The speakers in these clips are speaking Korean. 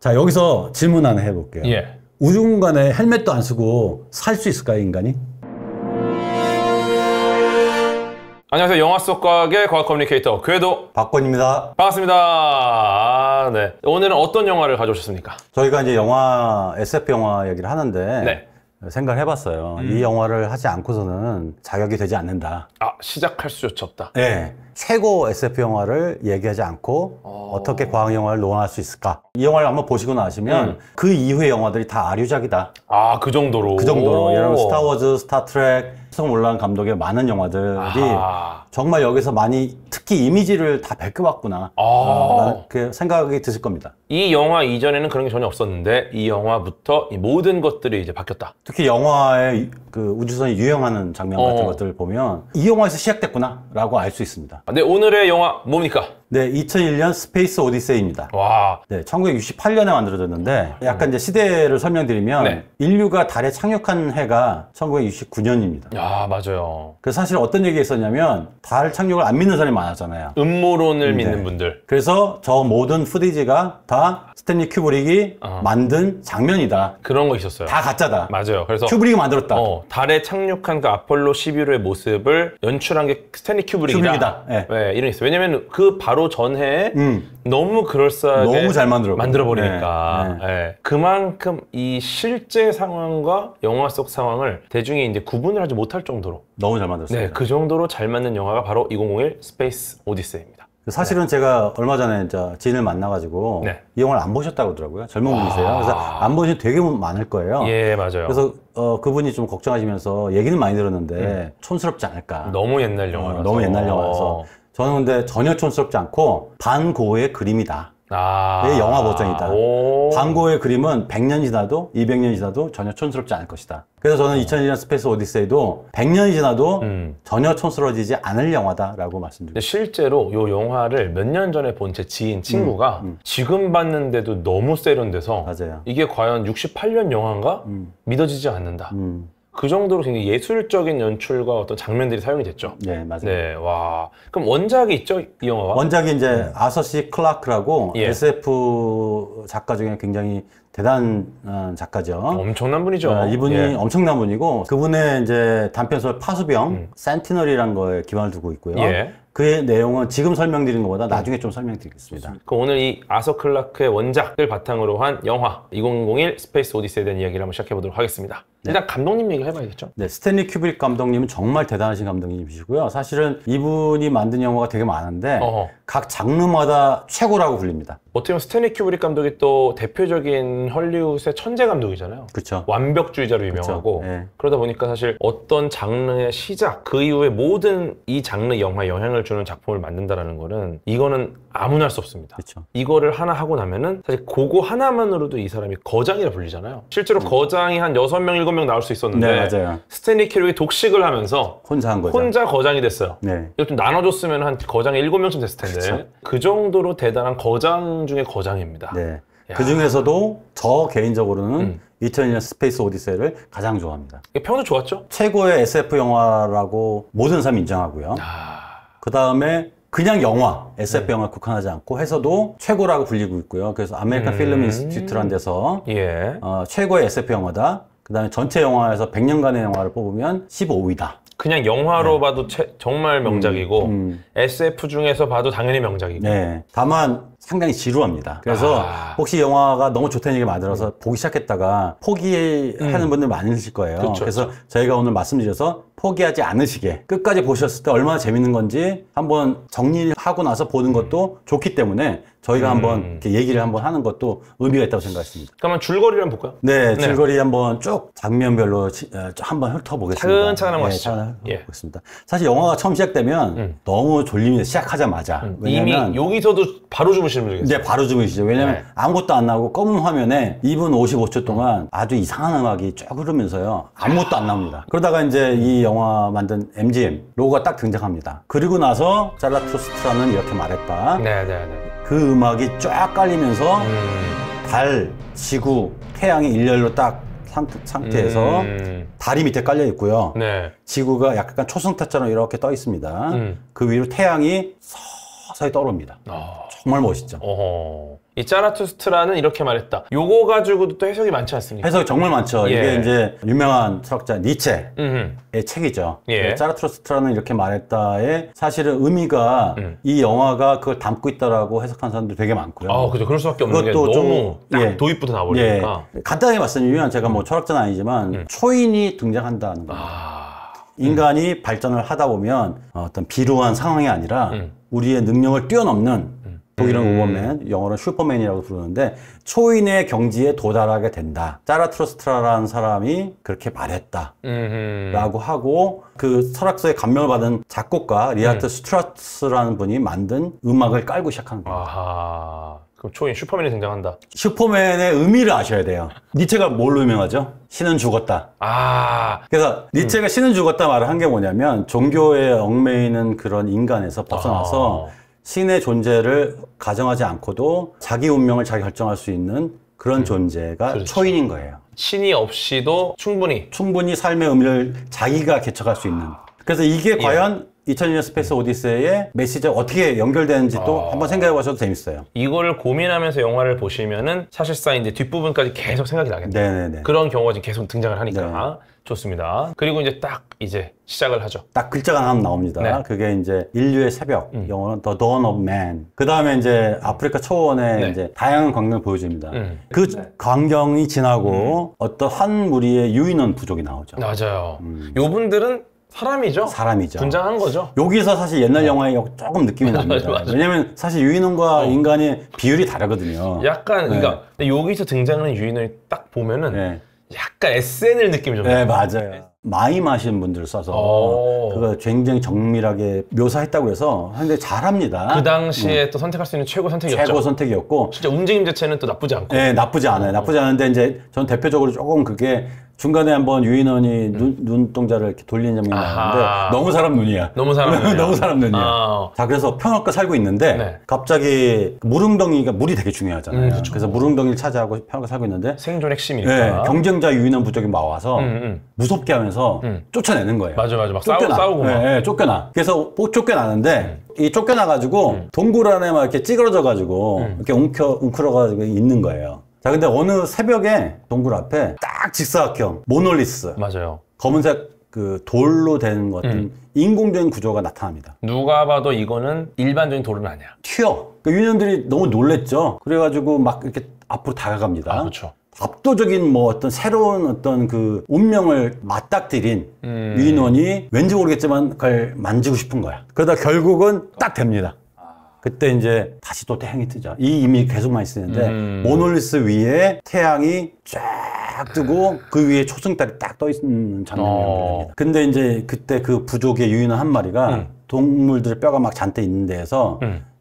자, 여기서 질문 하나 해볼게요. 예. 우주 공간에 헬멧도 안 쓰고 살 수 있을까요, 인간이? 안녕하세요. 영화 속 과학의 과학 커뮤니케이터 궤도 박권입니다. 반갑습니다. 네. 오늘은 어떤 영화를 가져오셨습니까? 저희가 이제 영화, SF 영화 얘기를 하는데 네. 생각을 해봤어요. 이 영화를 하지 않고서는 자격이 되지 않는다. 아, 시작할 수조차 없다. 네. 최고 SF 영화를 얘기하지 않고 어떻게 과학 영화를 논할 수 있을까? 이 영화를 한번 보시고 나시면 그 이후의 영화들이 다 아류작이다. 아, 그 정도로? 그 정도로. 예를 들면 스타워즈, 스타트랙, 송 올라간 감독의 많은 영화들이 정말 여기서 많이 특히 이미지를 다 베껴왔구나. 그 생각이 드실 겁니다. 이 영화 이전에는 그런 게 전혀 없었는데 이 영화부터 이 모든 것들이 이제 바뀌었다. 특히 영화의 그 우주선이 유영하는 장면 같은 것들을 보면 이 영화에서 시작됐구나 라고 알 수 있습니다. 네, 오늘의 영화 뭡니까? 네, 2001년 스페이스 오디세이입니다. 와. 네, 1968년에 만들어졌는데 약간 이제 시대를 설명드리면 네. 인류가 달에 착륙한 해가 1969년입니다. 야, 맞아요. 그래서 사실 어떤 얘기가 있었냐면 달 착륙을 안 믿는 사람이 많았잖아요. 음모론을 믿는 분들. 그래서 저 모든 푸디지가 다 스탠리 큐브릭이 만든 장면이다. 그런 거 있었어요. 다 가짜다. 맞아요. 그래서 큐브릭이 만들었다. 달에 착륙한 그 아폴로 11호의 모습을 연출한 게 스탠리 큐브릭이다. 네. 네, 이런 게 있어요. 왜냐면 그 바로 전해에 너무 그럴싸하게 너무 잘 만들어버리니까. 네. 네. 그만큼 이 실제 상황과 영화 속 상황을 대중이 이제 구분을 하지 못할 정도로 너무 잘 만들었어요. 네, 그 정도로 잘 맞는 영화가 바로 2001 스페이스 오디세이입니다. 사실은 제가 얼마 전에 지인을 만나가지고 이 영화를 안 보셨다고 하더라고요. 젊은 분이세요. 그래서 안 보신 되게 많을 거예요. 예, 맞아요. 그래서 그분이 좀 걱정하시면서 얘기는 많이 들었는데 촌스럽지 않을까. 너무 옛날 영화라서. 너무 옛날 영화라서. 저는 근데 전혀 촌스럽지 않고 반고의 그림이다. 영화 버전이다. 반고의 그림은 100년이 지나도 200년이 지나도 전혀 촌스럽지 않을 것이다. 그래서 저는 2001년 스페이스 오디세이도 100년이 지나도 전혀 촌스러워지지 않을 영화다라고 말씀드립니다. 실제로 이 영화를 몇 년 전에 본 제 지인 친구가 지금 봤는데도 너무 세련돼서 맞아요. 이게 과연 68년 영화인가? 믿어지지 않는다. 그 정도로 굉장히 예술적인 연출과 어떤 장면들이 사용이 됐죠. 네, 맞아요. 네, 와. 그럼 원작이 있죠, 이 영화가? 원작이 이제 아서 C 클라크라고 SF 작가 중에 굉장히 대단한 작가죠. 엄청난 분이죠. 이분이 엄청난 분이고 그분의 이제 단편소설 파수병 센티널이라는 거에 기반을 두고 있고요. 그의 내용은 지금 설명드리는 것보다 나중에 좀 설명드리겠습니다. 오늘 이 아서 클라크의 원작을 바탕으로 한 영화 2001 스페이스 오디세이에 대한 이야기를 한번 시작해 보도록 하겠습니다. 일단 감독님 얘기를 해봐야겠죠? 네, 스탠리 큐브릭 감독님은 정말 대단하신 감독님이시고요. 사실은 이분이 만든 영화가 되게 많은데 각 장르마다 최고라고 불립니다. 어떻게 보면 스탠리 큐브릭 감독이 또 대표적인 헐리우드의 천재 감독이잖아요. 그렇죠. 완벽주의자로 유명하고 그러다 보니까 사실 어떤 장르의 시작, 그 이후에 모든 이 장르 영화에 영향을 주는 작품을 만든다는 거는 이거는 아무나 할 수 없습니다. 그렇죠. 이거를 하나 하고 나면은 사실 그거 하나만으로도 이 사람이 거장이라 불리잖아요. 실제로 거장이 한 6명, 7명 나올 수 있었는데 맞아요. 스탠리 큐브릭이 독식을 하면서 혼자 한 거죠. 혼자 거장이 됐어요. 이거 좀 나눠줬으면 한 거장이 7명쯤 됐을 텐데 그렇죠. 그 정도로 대단한 거장 중에 거장입니다. 그 중에서도 저 개인적으로는 2001년 스페이스 오디세이를 가장 좋아합니다. 평도 좋았죠? 최고의 SF 영화라고 모든 사람이 인정하고요. 그 다음에 그냥 영화, SF 영화 국한하지 않고 해서도 최고라고 불리고 있고요. 그래서 아메리칸 필름 인스티튜트라는 데서 최고의 SF 영화다. 그 다음에 전체 영화에서 100년간의 영화를 뽑으면 15위다. 그냥 영화로 봐도 정말 명작이고 SF 중에서 봐도 당연히 명작이고 다만 상당히 지루합니다. 그래서 혹시 영화가 너무 좋다는 얘기를 만들어서 보기 시작했다가 포기하는 분들 많으실 거예요. 그래서 저희가 오늘 말씀드려서 포기하지 않으시게 끝까지 보셨을 때 얼마나 재밌는 건지 한번 정리하고 나서 보는 것도 좋기 때문에 저희가 한번 이렇게 얘기를 한번 하는 것도 의미가 있다고 생각했습니다. 그러면 줄거리를 한번 볼까요? 네, 줄거리 한번 쭉 장면별로 한번 훑어보겠습니다. 차근차근 한번 하시죠. 보겠습니다. 사실 영화가 처음 시작되면 너무 졸립니다. 시작하자마자. 왜냐면 이미 여기서도 바로 주무시는 분이겠어요. 네, 바로 주무시죠. 왜냐면 아무것도 안 나오고 검은 화면에 2분 55초 동안 아주 이상한 음악이 쭉 흐르면서요. 아무것도 안 나옵니다. 그러다가 이제 이 영화 만든 MGM 로고가 딱 등장합니다. 그리고 나서 자라투스트라는 이렇게 말했다. 그 음악이 쫙 깔리면서 달, 지구, 태양이 일렬로 딱 상태에서 달이 밑에 깔려 있고요. 지구가 약간 초승타처럼 이렇게 떠 있습니다. 그 위로 태양이 서서히 떠오릅니다. 정말 멋있죠. 이 짜라투스트라는 이렇게 말했다. 요거 가지고도 또 해석이 많지 않습니까? 해석이 정말 많죠. 예. 이게 이제 유명한 철학자 니체의 책이죠. 예. 짜라투스트라는 이렇게 말했다에 사실은 의미가 이 영화가 그걸 담고 있다라고 해석한 사람들 되게 많고요. 아, 그죠. 그럴 수밖에 없는 게 너무 딱 예. 도입부터 나와버리니까. 예. 간단하게 말씀드리면 제가 뭐 철학자는 아니지만 초인이 등장한다는 겁니다. 인간이 발전을 하다 보면 어떤 비루한 상황이 아니라 우리의 능력을 뛰어넘는 독일은 오버맨, 영어로 슈퍼맨이라고 부르는데 초인의 경지에 도달하게 된다. 짜라투스트라라는 사람이 그렇게 말했다. 라고 하고 그 철학서에 감명을 받은 작곡가 리하트 스트라스라는 분이 만든 음악을 깔고 시작하는 거예요. 아하. 그럼 초인 슈퍼맨이 등장한다. 슈퍼맨의 의미를 아셔야 돼요. 니체가 뭘로 유명하죠? 신은 죽었다. 아. 그래서 니체가 신은 죽었다 말을 한 게 뭐냐면 종교에 얽매이는 그런 인간에서 벗어나서 신의 존재를 가정하지 않고도 자기 운명을 자기 결정할 수 있는 그런 존재가 그렇죠. 초인인 거예요. 신이 없이도 충분히 삶의 의미를 자기가 개척할 수 있는. 그래서 이게 과연 2001년 스페이스 오디세이의 메시지가 어떻게 연결되는지 또 한번 생각해 보셔도 재밌어요. 이거를 고민하면서 영화를 보시면은 사실상 이제 뒷부분까지 계속 생각이 나겠네요. 네네네. 그런 경우가 지금 계속 등장을 하니까. 좋습니다. 그리고 이제 딱 이제 시작을 하죠. 딱 글자가 하나 나옵니다. 네. 그게 이제 인류의 새벽, 영어는 The Dawn of Man. 그 다음에 이제 아프리카 초원에 이제 다양한 광경을 보여줍니다. 그 광경이 지나고 어떤 한 무리의 유인원 부족이 나오죠. 맞아요. 요분들은 사람이죠. 사람이죠. 분장한 거죠. 여기서 사실 옛날 영화에 조금 느낌이 납니다. 맞아. 왜냐면 사실 유인원과 인간의 비율이 다르거든요. 약간 그러니까 근데 여기서 등장하는 유인을 딱 보면은 네. 약간 SNL 느낌이 좀 네, 나요. 맞아요. 마임 하시는 분들을 써서 그걸 굉장히 정밀하게 묘사했다고 해서 상당히 잘합니다. 그 당시에 또 선택할 수 있는 최고 선택이었죠. 최고 선택이었고 진짜 움직임 자체는 또 나쁘지 않고. 네, 나쁘지 않아요. 나쁘지 않은데 이제 전 대표적으로 조금 그게 중간에 한번 유인원이 눈동자를 이렇게 돌리는 장면이 나오는데 너무 사람 눈이야. 너무 사람 눈이야. 너무 사람 눈이야. 자, 그래서 평화롭게 살고 있는데 갑자기 물웅덩이가 물이 되게 중요하잖아요. 그렇죠. 그래서 물웅덩이를 차지하고 평화롭게 살고 있는데 생존 핵심이니까. 네, 경쟁자 유인원 부족이 막 와서 무섭게 하면서 쫓아내는 거예요. 맞아. 막 싸우고 막. 네, 쫓겨나. 그래서 쫓겨나는데 이 쫓겨나가지고 동굴 안에 막 이렇게 찌그러져가지고 이렇게 웅크러가지고 있는 거예요. 자, 근데 어느 새벽에 동굴 앞에 딱 직사각형 모놀리스 맞아요. 검은색 그 돌로 된 것 같은 인공적인 구조가 나타납니다. 누가 봐도 이거는 일반적인 돌은 아니야. 튀어. 그 유인원들이 너무 놀랬죠. 그래가지고 막 이렇게 앞으로 다가갑니다. 그렇죠. 압도적인 뭐 어떤 새로운 어떤 그 운명을 맞닥뜨린 유인원이 왠지 모르겠지만 그걸 만지고 싶은 거야. 그러다 결국은 딱 됩니다. 그때 이제 다시 또 태양이 뜨죠. 이 이미 계속 많이 쓰는데 모놀리스 위에 태양이 쫙 뜨고 그 위에 초승달이 딱 떠 있는 장면이 연결됩니다. 근데 이제 그때 그 부족의 유인원 한 마리가 동물들의 뼈가 막 잔뜩 있는 데에서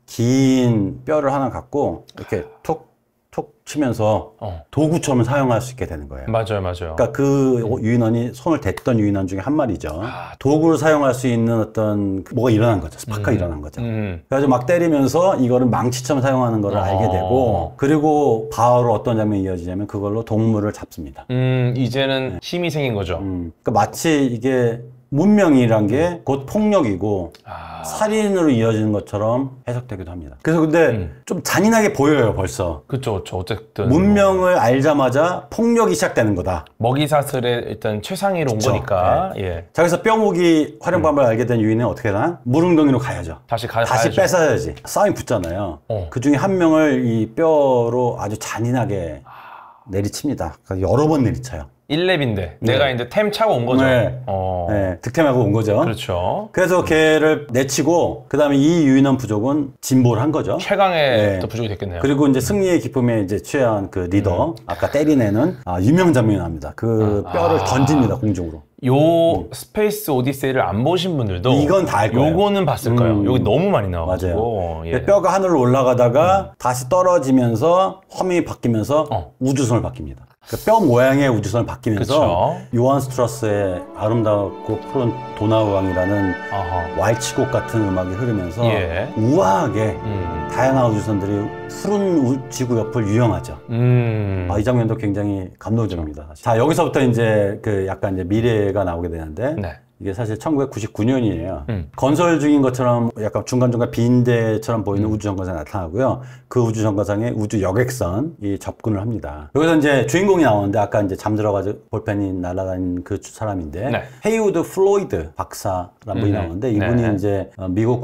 긴 뼈를 하나 갖고 이렇게 톡 치면서 도구처럼 사용할 수 있게 되는 거예요. 맞아요. 그러니까 그 유인원이 손을 댔던 유인원 중에 한 마리죠. 도구를 사용할 수 있는 어떤 뭐가 일어난 거죠. 스파크가 일어난 거죠. 그래서 막 때리면서 이거를 망치처럼 사용하는 걸 알게 되고 그리고 바로 어떤 장면이 이어지냐면 그걸로 동물을 잡습니다. 이제는 힘이 생긴 거죠. 그러니까 마치 이게 문명이란 게 곧 폭력이고 살인으로 이어지는 것처럼 해석되기도 합니다. 그래서 근데 좀 잔인하게 보여요, 벌써. 그쵸. 어쨌든 문명을 알자마자 폭력이 시작되는 거다. 먹이사슬의 일단 최상위로 온 거니까. 네. 예. 자, 그래서 뼈무기 활용 방법을 알게 된 유인은 어떻게 하나? 물웅덩이로 가야죠. 다시 다시 뺏어야지. 싸움이 붙잖아요. 그 중에 한 명을 이 뼈로 아주 잔인하게 내리칩니다. 그러니까 여러 번 내리쳐요. 1렙인데 내가 이제 템 차고 온 거죠. 네, 득템하고 온 거죠. 그렇죠. 그래서 걔를 내치고 그 다음에 이 유인원 부족은 진보를 한 거죠. 최강의 또 부족이 됐겠네요. 그리고 이제 승리의 기쁨에 이제 취한 그 리더 아까 때린 애는 유명 장면이 납니다. 그 뼈를 던집니다, 공중으로. 요 스페이스 오디세이를 안 보신 분들도 이건 다 알 거예요. 요거는 봤을 거예요. 여기 너무 많이 나와가지고. 맞아요. 예. 뼈가 하늘로 올라가다가 다시 떨어지면서 화면이 바뀌면서 우주선을 바뀝니다. 그 뼈 모양의 우주선을 바뀌면서 요한 스트라스의 아름답고 푸른 도나우강이라는 왈츠곡 같은 음악이 흐르면서 우아하게 다양한 우주선들이 푸른 지구 옆을 유영하죠. 이 장면도 굉장히 감동적입니다. 사실. 자, 여기서부터 이제 그 약간 이제 미래가 나오게 되는데 이게 사실 1999년이에요. 건설 중인 것처럼 약간 중간중간 빈대처럼 보이는 우주정거장이 나타나고요. 그 우주정거장에 우주 여객선이 접근을 합니다. 여기서 이제 주인공이 나오는데 아까 이제 잠들어가지고 볼펜이 날아다닌 그 사람인데 네. 헤이우드 플로이드 박사라는 분이 나오는데 이분이 네. 이제 미국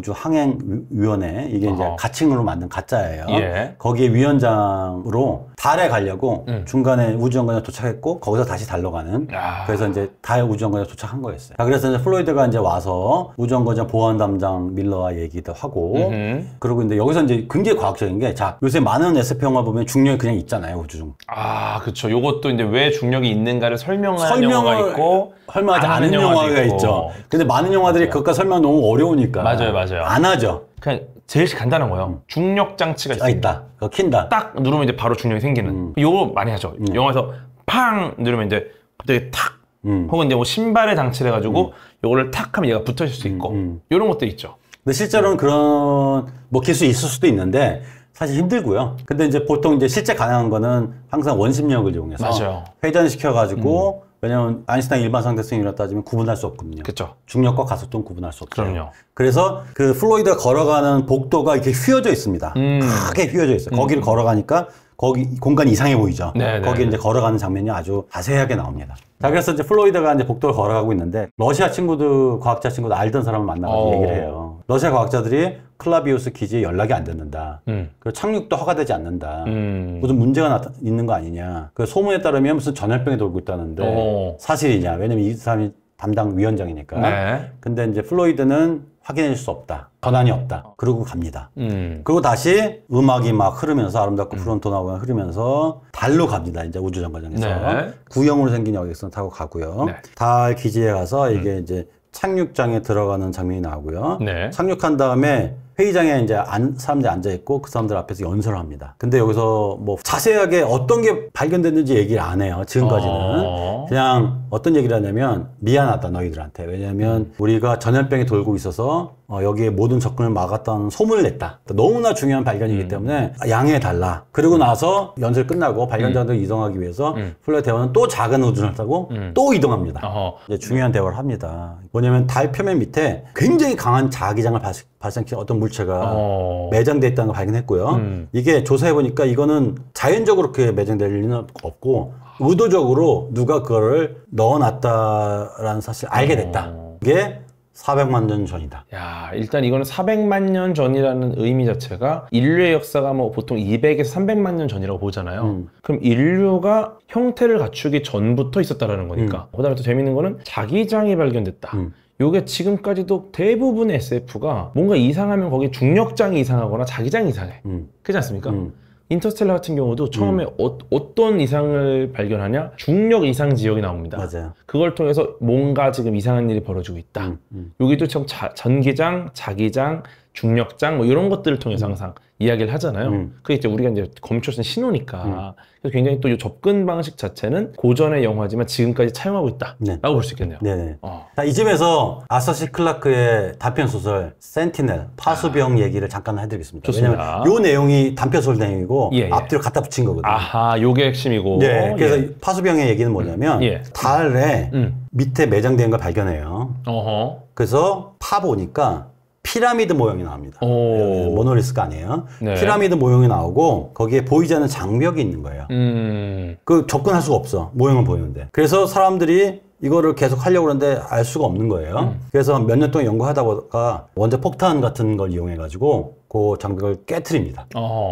국립우주항행위원회 이게 이제 가칭으로 만든 가짜예요. 예. 거기에 위원장으로 달에 가려고 중간에 우주정거장에 도착했고 거기서 다시 달러 가는 그래서 이제 달 우주정거장에 도착한 거였어요. 자, 그래서 이제 플로이드가 이제 와서 우주정거장 보안 담당 밀러와 얘기도 하고 그리고 이제 여기서 이제 굉장히 과학적인 게 자, 요새 많은 SF 영화 보면 중력이 그냥 있잖아요, 우주중. 아, 그렇죠. 요것도 이제 왜 중력이 있는가를 설명하는 영화가 있고 설명하지 않은 영화가 있죠. 근데 많은 영화들이 그것과 설명 너무 어려우니까 맞아요. 안 하죠. 그냥 제일 간단한 거예요. 중력 장치가 있습니다. 있다. 그거 킨다. 딱 누르면 이제 바로 중력이 생기는. 요거 많이 하죠. 영화에서 팡 누르면 이제 갑자기 탁 혹은 이제 뭐 신발에 장치를 해가지고 요거를 탁 하면 얘가 붙어있을 수 있고 요런 것들이 있죠. 근데 실제로는 그런 뭐 기술이 있을 수도 있는데 사실 힘들고요. 근데 이제 보통 이제 실제 가능한 거는 항상 원심력을 이용해서 맞아요. 회전시켜가지고 왜냐면 아인슈타인 일반 상대성이라 따지면 구분할 수 없거든요. 그렇죠. 중력과 가속도는 구분할 수 없어요. 그럼요. 그래서 그 플로이드가 걸어가는 복도가 이렇게 휘어져 있습니다. 크게 휘어져 있어요. 거기를 걸어가니까 거기 공간이 이상해 보이죠. 거기 이제 걸어가는 장면이 아주 자세하게 나옵니다. 자, 그래서 이제 플로이드가 이제 복도를 걸어가고 있는데 러시아 친구들, 과학자 친구들 알던 사람을 만나서 얘기를 해요. 러시아 과학자들이 클라비우스 기지에 연락이 안 된다. 그리고 착륙도 허가되지 않는다. 무슨 문제가 있는 거 아니냐. 그 소문에 따르면 무슨 전염병이 돌고 있다는데 사실이냐. 왜냐면 이 사람이 담당 위원장이니까. 네. 근데 이제 플로이드는 확인해 줄 수 없다. 권한이 없다. 그러고 갑니다. 그리고 다시 음악이 막 흐르면서 아름답고 푸른 토나우가 흐르면서 달로 갑니다. 이제 우주정거장에서. 네. 구형으로 생긴 여객선 타고 가고요. 네. 달 기지에 가서 이게 이제 착륙장에 들어가는 장면이 나오고요. 네. 착륙한 다음에 회의장에 이제 사람들이 앉아있고 그 사람들 앞에서 연설을 합니다. 근데 여기서 뭐 자세하게 어떤 게 발견됐는지 얘기를 안 해요. 지금까지는. 그냥 어떤 얘기를 하냐면 미안하다 너희들한테. 왜냐면 우리가 전염병이 돌고 있어서 여기에 모든 접근을 막았다는 소문을 냈다. 너무나 중요한 발견이기 때문에 양해해달라. 그리고 나서 연설 끝나고 발견자들 이동하기 위해서 플로이드 대원은 또 작은 우주선을 타고 또 이동합니다. 이제 중요한 대화를 합니다. 뭐냐면 달 표면 밑에 굉장히 강한 자기장을 발생시킨 어떤 물체가 매장되어 있다는 걸 발견했고요. 이게 조사해보니까 이거는 자연적으로 그렇게 매장될 리는 없고 의도적으로 누가 그거를 넣어놨다라는 사실을 알게 됐다. 이게 400만 년 전이다. 야, 일단 이거는 400만 년 전이라는 의미 자체가 인류의 역사가 뭐 보통 200에서 300만 년 전이라고 보잖아요. 그럼 인류가 형태를 갖추기 전부터 있었다라는 거니까. 그다음에 또 재밌는 거는 자기장이 발견됐다. 요게 지금까지도 대부분의 SF가 뭔가 이상하면 거기 중력장이 이상하거나 자기장이 이상해. 그렇지 않습니까? 인터스텔라 같은 경우도 처음에 어떤 이상을 발견하냐? 중력 이상 지역이 나옵니다. 맞아요. 그걸 통해서 뭔가 지금 이상한 일이 벌어지고 있다. 여기도 참 전기장, 자기장, 중력장 뭐 이런 것들을 통해서 항상 이야기를 하잖아요. 그게 이제 우리가 이제 검출된 신호니까. 그래서 굉장히 또 이 접근 방식 자체는 고전의 영화지만 지금까지 차용하고 있다라고 볼 수 있겠네요. 네네. 자, 이쯤에서 아서 시 클라크의 단편 소설 센티넬 파수병 얘기를 잠깐 해드리겠습니다. 좋습니다. 왜냐면 요 내용이 단편 소설 내용이고 앞뒤로 갖다 붙인 거거든요. 아하, 요게 핵심이고. 네. 그래서 파수병의 얘기는 뭐냐면 달에 밑에 매장된 걸 발견해요. 그래서 파보니까 피라미드 모형이 나옵니다. 모노리스가 아니에요. 네. 피라미드 모형이 나오고 거기에 보이지 않는 장벽이 있는 거예요. 그 접근할 수가 없어. 모형은 보이는데. 그래서 사람들이 이거를 계속 하려고 하는데 알 수가 없는 거예요. 그래서 몇 년 동안 연구하다 보니까 원자 폭탄 같은 걸 이용해가지고 그 장벽을 깨트립니다.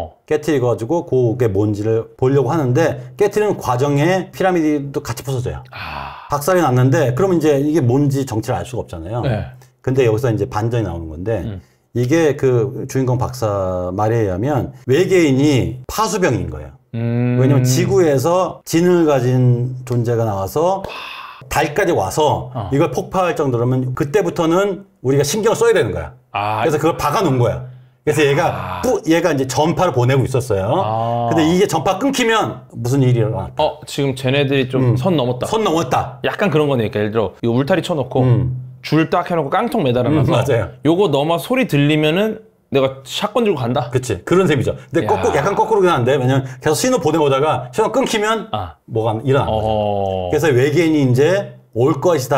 깨트려가지고 그게 뭔지를 보려고 하는데 깨트리는 과정에 피라미드도 같이 부서져요. 박살이 났는데 그러면 이제 이게 뭔지 정체를 알 수가 없잖아요. 네. 근데 여기서 이제 반전이 나오는 건데 이게 그 주인공 박사 말에 의하면 외계인이 파수병인 거예요. 왜냐면 지구에서 지능을 가진 존재가 나와서 달까지 와서 이걸 폭파할 정도라면 그때부터는 우리가 신경을 써야 되는 거야. 그래서 그걸 박아놓은 거야. 그래서 얘가 이제 전파를 보내고 있었어요. 근데 이게 전파 끊기면 무슨 일이 일어났다. 지금 쟤네들이 좀 선 넘었다. 선 넘었다. 약간 그런 거니까 예를 들어 이거 울타리 쳐놓고 줄 딱 해놓고 깡통 매달아놔서 맞아요. 요거 넘어 소리 들리면은 내가 샷건 들고 간다. 그치. 그런 셈이죠. 근데 약간 거꾸로긴 한데 왜냐면 계속 신호 보내오다가 신호 끊기면 뭐가 일어나는 거죠. 그래서 외계인이 이제 올 것이다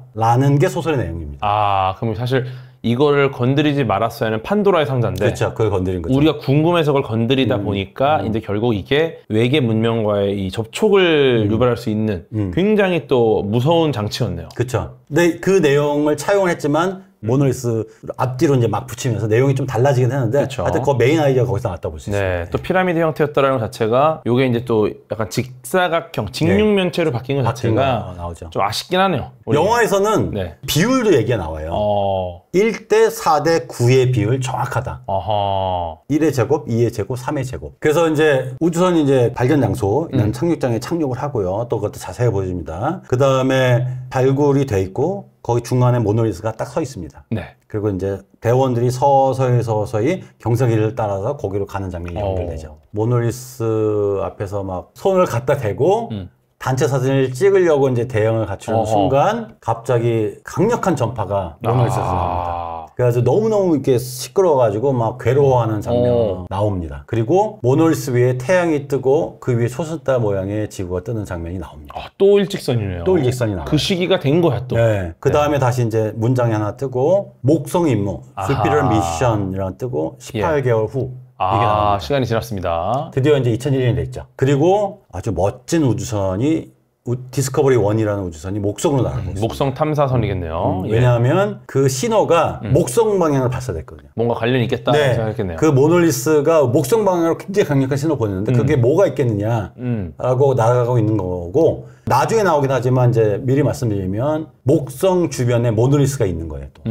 라는 게 소설의 내용입니다. 아, 그럼 사실 이거를 건드리지 말았어야 하는 판도라의 상자인데 그렇죠. 그걸 건드린 거죠. 우리가 궁금해서 그걸 건드리다 보니까 이제 결국 이게 외계 문명과의 이 접촉을 유발할 수 있는 굉장히 또 무서운 장치였네요. 그렇죠. 근데 그 내용을 차용을 했지만 모노리스 앞뒤로 이제 막 붙이면서 내용이 좀 달라지긴 했는데 그쵸. 하여튼 그 메인 아이디어가 거기서 나왔다고 볼 수 있어요. 네, 또 피라미드 형태였다라는 것 자체가 요게 이제 또 약간 직사각형, 직육면체로 바뀐 것 바뀐 자체가 거 나오죠. 좀 아쉽긴 하네요. 우리. 영화에서는 네. 비율도 얘기가 나와요. 1대 4대 9의 비율 정확하다. 어허. 1의 제곱, 2의 제곱, 3의 제곱. 그래서 이제 우주선이 이제 발견 장소, 이런 착륙장에 착륙을 하고요. 또 그것도 자세히 보여줍니다. 그 다음에 발굴이 돼 있고, 거기 중간에 모노리스가 딱 서 있습니다. 네. 그리고 이제 대원들이 서서히 경사기를 따라서 거기로 가는 장면이 연결되죠. 모노리스 앞에서 막 손을 갖다 대고 단체 사진을 찍으려고 이제 대형을 갖추는 순간 갑자기 강력한 전파가 모노리스에서 나옵니다. 그래서 너무너무 이렇게 시끄러워가지고 막 괴로워하는 장면 나옵니다. 그리고 모노리스 위에 태양이 뜨고 그 위에 초승달 모양의 지구가 뜨는 장면이 나옵니다. 아, 또 일직선이네요. 또 일직선이 나와요. 그 시기가 된 거야 또. 네. 그 다음에 다시 이제 문장이 하나 뜨고 목성 임무, Jupiter 미션이랑 뜨고 18개월 후 이게 나옵니다. 시간이 지났습니다. 드디어 이제 2001년이 됐죠. 그리고 아주 멋진 우주선이 디스커버리 1이라는 우주선이 목성으로 날아가고 있습니다. 목성 탐사선이겠네요. 예. 왜냐하면 그 신호가 목성 방향을 발사됐거든요. 뭔가 관련이 있겠다 네. 생각했겠네요. 그 모노리스가 목성 방향으로 굉장히 강력한 신호를 보냈는데 그게 뭐가 있겠느냐라고 날아가고 있는 거고 나중에 나오긴 하지만 이제 미리 말씀드리면 목성 주변에 모노리스가 있는 거예요. 또.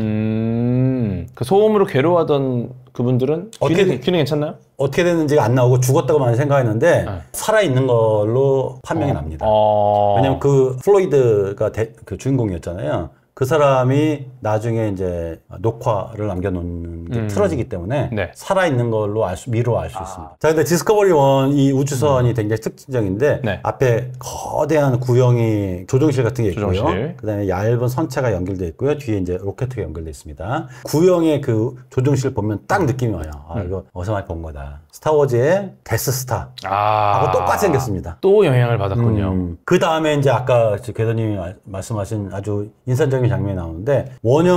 그 소음으로 괴로워하던 그분들은 귀는 괜찮나요? 어떻게 됐는지가 안 나오고 죽었다고 많이 생각했는데 살아있는 걸로 판명이 납니다. 왜냐면 그 플로이드가 그 주인공이었잖아요. 그 사람이 나중에 이제 녹화를 남겨놓는 게 틀어지기 때문에 네. 살아있는 걸로 미로 알 수 있습니다. 자, 근데 디스커버리 1 이 우주선이 굉장히 특징적인데 네. 앞에 거대한 구형이 조종실 같은 게 있고요. 조종실. 그다음에 얇은 선체가 연결되어 있고요. 뒤에 이제 로켓가 연결되어 있습니다. 구형의 그 조종실 보면 딱 느낌이 와요. 아, 이거 어디서 많이 본 거다. 스타워즈의 데스스타 하고 똑같이 생겼습니다. 또 영향을 받았군요. 그 다음에 이제 아까 궤도님이 말씀하신 아주 인상적인 장면이 나오는데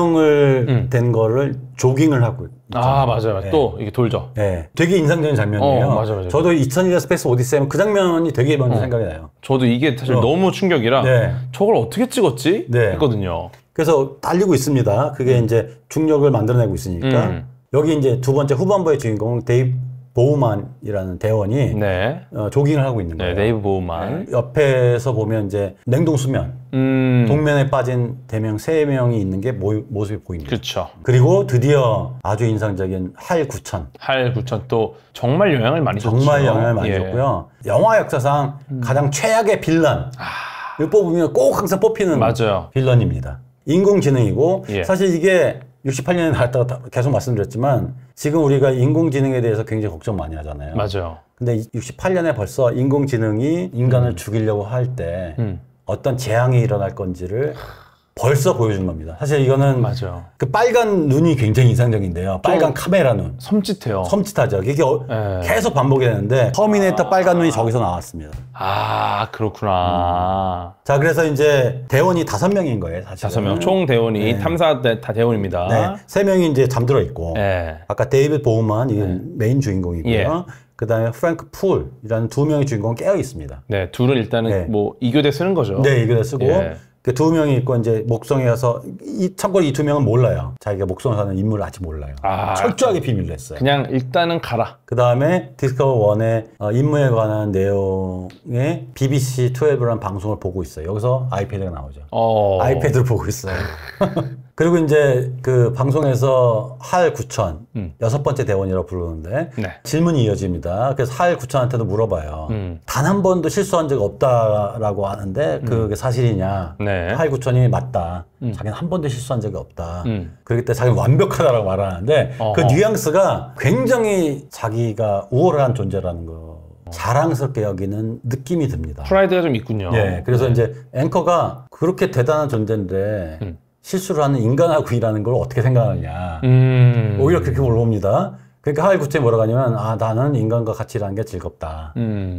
원형을 된 거를 조깅을 하고 있잖아요. 맞아요. 네. 또 이게 돌죠. 네, 되게 인상적인 장면이에요. 맞아요. 저도 2001년 스페이스 오디세이 그 장면이 되게 먼저 생각이 나요. 저도 이게 사실 너무 충격이라 네. 저걸 어떻게 찍었지? 네. 했거든요. 그래서 달리고 있습니다. 그게 이제 중력을 만들어내고 있으니까 여기 이제 두 번째 후반부의 주인공 데이브 보우만이라는 대원이 조깅을 하고 있는 거예요. 네, 데이브 보우만. 옆에서 보면 이제 냉동 수면, 동면에 빠진 대명 3명이 있는 게 모습이 보입니다. 그렇죠. 그리고 드디어 아주 인상적인 할 9천. 할 9천 또 정말 영향을 많이 줬죠. 정말 영향을 많이 줬고요. 영화 역사상 가장 최악의 빌런. 이거 뽑으면 꼭 항상 뽑히는 빌런입니다. 인공지능이고 사실 이게 68년에 나왔다고 계속 말씀드렸지만 지금 우리가 인공지능에 대해서 굉장히 걱정 많이 하잖아요. 맞아요. 근데 68년에 벌써 인공지능이 인간을 죽이려고 할 때 어떤 재앙이 일어날 건지를 벌써 보여준 겁니다. 사실 이거는 그 빨간 눈이 굉장히 인상적인데요. 빨간 카메라 눈. 섬찟해요. 섬찟하죠. 이게 계속 반복이 되는데 터미네이터 빨간 눈이 저기서 나왔습니다. 아, 그렇구나. 자, 그래서 이제 대원이 5명인 거예요, 사실. 5명. 총 대원이 탐사 다 대원입니다. 네. 3명이 이제 잠들어 있고 아까 데이비드 보우만 이게 메인 주인공이고요. 그 다음에 프랭크 풀이라는 2명의 주인공은 깨어 있습니다. 네, 둘은 일단은 뭐 이교대 쓰는 거죠. 네, 이교대 쓰고 그 2명이 있고 이제 목성에 가서 참고로 이 2명은 몰라요. 자기가 목성에 사는 인물을 아직 몰라요. 철저하게 비밀로 했어요. 그냥 일단은 가라. 그 다음에 디스커버 1의 임무에 관한 내용의 BBC 12라는 방송을 보고 있어요. 여기서 아이패드가 나오죠. 아이패드를 보고 있어요. 그리고 이제 그 방송에서 할 9천 6번째 대원이라고 부르는데 질문이 이어집니다. 그래서 할 9천한테도 물어봐요. 단 한 번도 실수한 적 없다라고 하는데 그게 사실이냐? 할 9천이 맞다. 자기는 한 번도 실수한 적이 없다. 그렇기 때문에 자기는 완벽하다라고 말하는데 그 뉘앙스가 굉장히 자기가 우월한 존재라는 거. 자랑스럽게 여기는 느낌이 듭니다. 프라이드가 좀 있군요. 네, 그래서 이제 앵커가 그렇게 대단한 존재인데 실수를 하는 인간하고 일하는 걸 어떻게 생각하느냐. 오히려 그렇게 물어봅니다. 그러니까 하일 구체에 뭐라고 하냐면 나는 인간과 같이 일하는 게 즐겁다.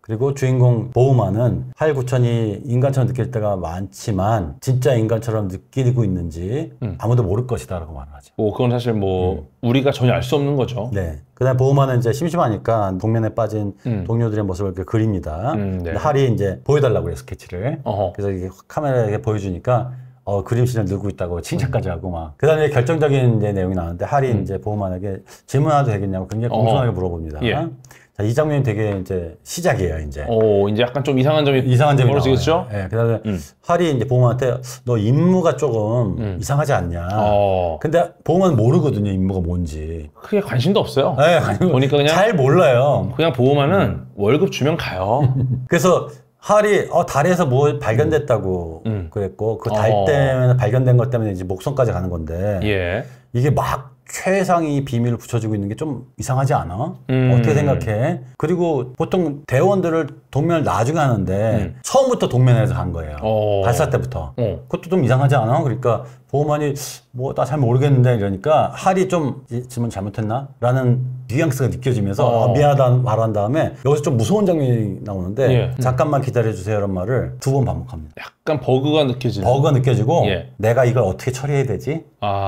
그리고 주인공 보우만은 하일 9000이 인간처럼 느낄 때가 많지만 진짜 인간처럼 느끼고 있는지 아무도 모를 것이다라고 말을 하죠. 그건 사실 우리가 전혀 알 수 없는 거죠. 네. 그다음 보우만은 이제 심심하니까 동면에 빠진 동료들의 모습을 이렇게 그립니다. 네. 근데 할이 이제 보여달라고 해요, 스케치를. 그래서 이게 카메라에 보여주니까 그림실을 늘고 있다고 칭찬까지 하고 막. 그 다음에 결정적인 이제 내용이 나오는데 할이 이제 보우만에게 질문해도 되겠냐고 굉장히 공손하게 물어봅니다. 예. 자, 이 장면이 되게 이제 시작이에요, 이제. 이제 약간 좀 이상한 점이 벌어지겠죠? 예. 그 다음에 할이 이제 보우만한테 너 임무가 조금 이상하지 않냐. 근데 보우만은 모르거든요, 임무가 뭔지. 크게 관심도 없어요. 네, 보니까 그냥 잘 몰라요. 그냥 보우만은 월급 주면 가요. 그래서 할이 달에서 뭐 발견됐다고 그랬고 그 달 때문에 발견된 것 때문에 이제 목성까지 가는 건데 예. 이게 막 최상위 비밀을 붙여주고 있는 게 좀 이상하지 않아? 어떻게 생각해? 그리고 보통 대원들을 동면을 나중에 하는데 처음부터 동면에서 간 거예요. 발사 때부터. 그것도 좀 이상하지 않아? 그러니까 보우만이 뭐 나 잘 모르겠는데 이러니까 할이 좀 질문 잘못했나? 라는 뉘앙스가 느껴지면서 미안하다 말한 다음에 여기서 좀 무서운 장면이 나오는데 잠깐만 기다려주세요 이런 말을 2번 반복합니다. 약간 버그가 느껴지는. 버그가 느껴지고 내가 이걸 어떻게 처리해야 되지?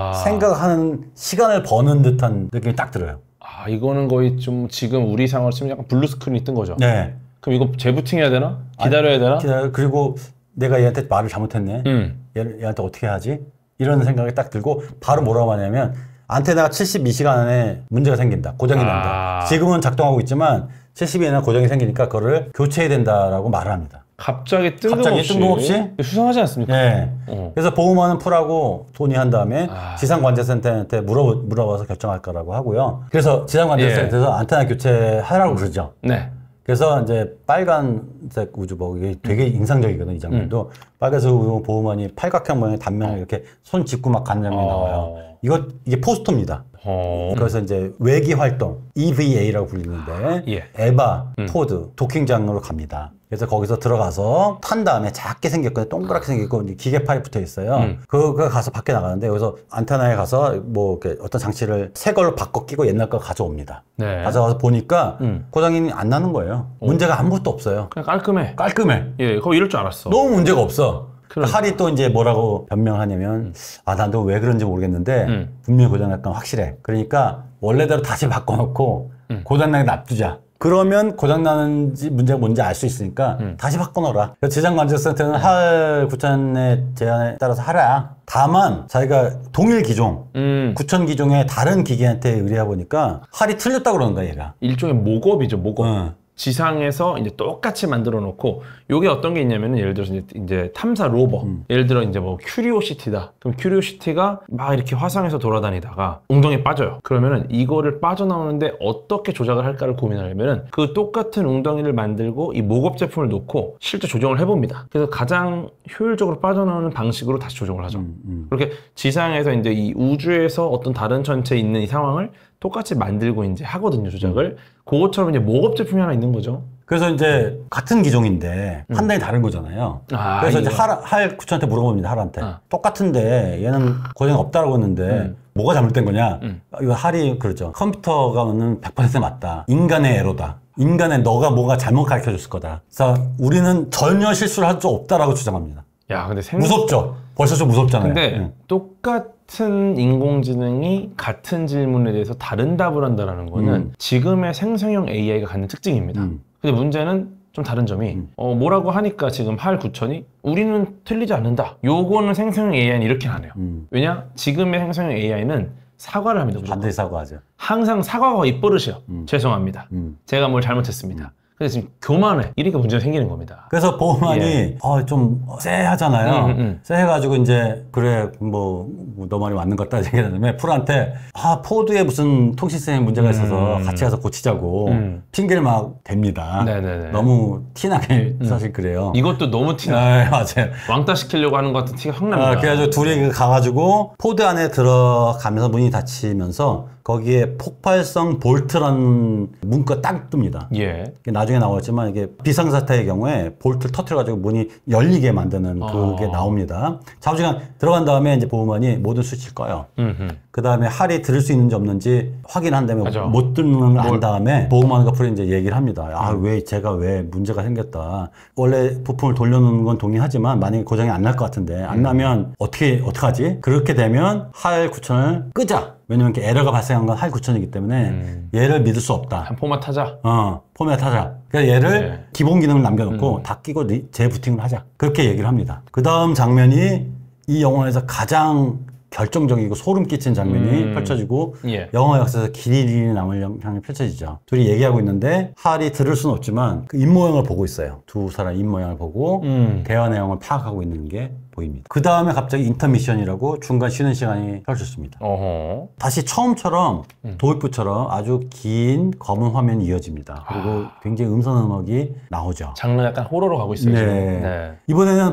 생각하는 시간을 버는 듯한 느낌이 딱 들어요. 이거는 거의 좀 지금 우리 상황을 치면 약간 블루 스크린이 뜬 거죠. 네. 그럼 이거 재부팅해야 되나? 기다려야 되나? 그리고 내가 얘한테 말을 잘못했네. 얘한테 어떻게 하지? 이런 생각이 딱 들고 바로 뭐라고 하냐면 안테나가 72시간 안에 문제가 생긴다. 고장이 난다. 지금은 작동하고 있지만 72시간 고장이 생기니까 그거를 교체해야 된다라고 말을 합니다. 갑자기 뜬금없이 수상하지 않습니까? 네. 그래서 보우만은 풀하고 토니 한 다음에 지상관제센터한테 물어봐서 결정할 거라고 하고요. 그래서 지상관제센터에서 안테나 교체하라고 그러죠. 네. 그래서 이제 빨간색 우주복, 이게 되게 인상적이거든, 이 장면도. 빨간색 우주복 보우만이 팔각형 모양의 단면을 이렇게 손 짚고 막 가는 장면이 나와요. 이게 포스터입니다. 그래서 이제 외기 활동, EVA라고 불리는데, 에바, 포드, 도킹장으로 갑니다. 그래서 거기서 들어가서 탄 다음에 작게 생겼거든요. 동그랗게 생겼고 기계팔이 붙어 있어요. 그거 가서 밖에 나가는데 여기서 안테나에 가서 뭐 이렇게 어떤 장치를 새 걸로 바꿔 끼고 옛날 걸 가져옵니다. 네. 가져가서 보니까 고장이 안 나는 거예요. 문제가 아무것도 없어요. 그냥 깔끔해. 깔끔해. 예, 그거 이럴 줄 알았어. 너무 문제가 없어. 할이 또 이제 뭐라고 변명하냐면 나도 왜 그런지 모르겠는데 분명히 고장날 건 확실해. 그러니까 원래대로 다시 바꿔놓고 고장나게 놔두자. 그러면 고장나는지 문제가 뭔지 알 수 있으니까 다시 바꿔놓으라. 지상관제센터는 하일 9000의 제안에 따라서 하라. 다만 자기가 동일 기종 9000 기종의 다른 기계한테 의뢰해 보니까 할이 틀렸다고 그러는 거야, 얘가. 일종의 모겁이죠, 모겁. 지상에서 이제 똑같이 만들어 놓고, 요게 어떤 게 있냐면은 예를 들어서 이제 탐사 로버, 예를 들어 이제 뭐 큐리오시티다. 그럼 큐리오시티가 막 이렇게 화성에서 돌아다니다가 웅덩이에 빠져요. 그러면은 이거를 빠져나오는데 어떻게 조작을 할까를 고민하려면은 그 똑같은 웅덩이를 만들고 이 모겁 제품을 놓고 실제 조정을 해봅니다. 그래서 가장 효율적으로 빠져나오는 방식으로 다시 조정을 하죠. 그렇게 지상에서 이제 이 우주에서 어떤 다른 천체에 있는 이 상황을 똑같이 만들고 이제 하거든요, 조작을. 그것처럼 이제 모겁 제품이 하나 있는 거죠. 그래서 이제 같은 기종인데 판단이 다른 거잖아요. 그래서 이제 하일 9000한테 물어봅니다, 할한테. 똑같은데 얘는 고장이 없다라고 했는데 뭐가 잘못된 거냐? 이거 할이 그러죠. 컴퓨터가는 100% 맞다. 인간의 에러다. 인간의 너가 뭐가 잘못 가르쳐 줬을 거다. 그래서 우리는 전혀 실수를 할 수 없다라고 주장합니다. 야, 근데 무섭죠? 벌써 좀 무섭잖아요. 근데 똑같은 인공지능이 같은 질문에 대해서 다른 답을 한다는 거는 지금의 생성형 AI가 갖는 특징입니다. 근데 문제는 좀 다른 점이 뭐라고 하니까 지금 하일 9000이 우리는 틀리지 않는다. 요거는 생성형 AI는 이렇게 안 해요. 왜냐? 지금의 생성형 AI는 사과를 합니다. 무조건. 반드시 사과하죠. 항상 사과가 입버릇이요. 죄송합니다. 제가 뭘 잘못했습니다. 근데 지금 교만해. 이러니까 문제가 생기는 겁니다. 그래서 보우만이 좀 쎄하잖아요. 쎄해가지고 이제 그래 뭐 너 말이 맞는 것 같다 얘기하는데 풀한테 포드에 무슨 통신성에 문제가 있어서 같이 가서 고치자고 핑계를 막 댑니다. 네네네. 너무 티나게 사실 그래요. 이것도 너무 티나. 네, 맞아요. 왕따 시키려고 하는 것 같은 티가 확 납니다. 그래가지고 둘이 가가지고 포드 안에 들어가면서 문이 닫히면서 거기에 폭발성 볼트라는 문구가 딱 뜹니다. 예. 나중에 나오겠지만 이게 비상사태의 경우에 볼트를 터트려가지고 문이 열리게 만드는 그게 나옵니다. 자우지간 들어간 다음에 이제 보우만이 모든 스위치를 꺼요. 그 다음에 할이 들을 수 있는지 없는지 확인한 다음에 맞아. 못 듣는 걸 안 다음에 보험하는 커플이 이제 얘기를 합니다. 아, 왜 제가 왜 문제가 생겼다. 원래 부품을 돌려놓는 건 동의하지만 만약에 고장이 안 날 것 같은데 안 나면 어떡하지? 그렇게 되면 할 구천을 끄자. 왜냐면 이렇게 에러가 발생한 건 할 구천이기 때문에 얘를 믿을 수 없다. 한 포맷 하자. 포맷 하자. 그래서 얘를 기본 기능을 남겨놓고 다 끼고 재부팅을 하자. 그렇게 얘기를 합니다. 그 다음 장면이 이 영화에서 가장 결정적이고 소름 끼친 장면이 펼쳐지고 예. 영화 역사에서 길이 남을 영상이 펼쳐지죠. 둘이 얘기하고 있는데 할이 들을 수는 없지만 그 입모양을 보고 있어요. 두 사람 입모양을 보고 대화 내용을 파악하고 있는 게 보입니다. 그 다음에 갑자기 인터미션이라고 중간 쉬는 시간이 펼쳐집니다. 어허. 다시 처음처럼 도입부처럼 아주 긴 검은 화면이 이어집니다. 그리고 굉장히 음성음악이 나오죠. 장르 약간 호러로 가고 있어요. 네. 지금. 네. 이번에는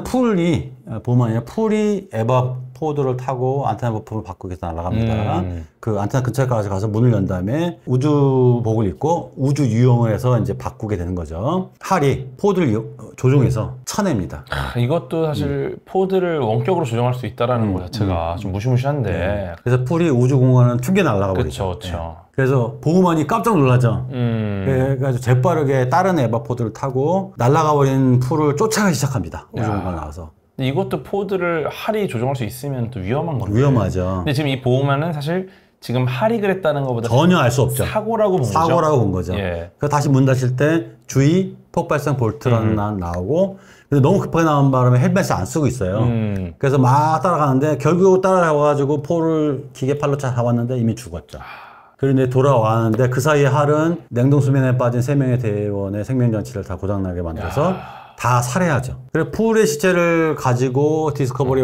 풀이 에바 포드를 타고 안테나 부품을 바꾸기 위해서 날아갑니다. 그 안테나 근처까지 가서 문을 연 다음에 우주복을 입고 우주 유영을 해서 이제 바꾸게 되는 거죠. 할이 포드를 조종해서 쳐냅니다. 이것도 사실 포드를 원격으로 조정할 수 있다는 것 자체가 좀 무시무시한데. 네. 그래서 풀이 우주 공간은 튕겨 날아가 버리죠. 그렇죠. 그래서 보우만이 깜짝 놀라죠. 그래가지고 재빠르게 다른 에바 포드를 타고 날아가 버린 풀을 쫓아가기 시작합니다. 우주 공간 나와서. 근데 이것도 포드를 할이 조정할 수 있으면 또 위험한 건데. 위험하죠. 근데 지금 이 보호만은 사실 지금 할이 그랬다는 것보다 전혀 알 수 없죠. 사고라고 본 거죠. 사고라고 본 거죠. 예. 그래서 다시 문 닫힐 때 주의 폭발성 볼트라는 나오고 근데 너무 급하게 나온 바람에 헬멧을 안 쓰고 있어요. 그래서 막 따라가는데 결국 따라가가지고 포를 기계팔로 잡았는데 이미 죽었죠. 그런데 돌아왔는데 그 사이에 할은 냉동수면에 빠진 3명의 대원의 생명장치를 다 고장나게 만들어서 다 살해하죠. 그래서 풀의 시체를 가지고 디스커버리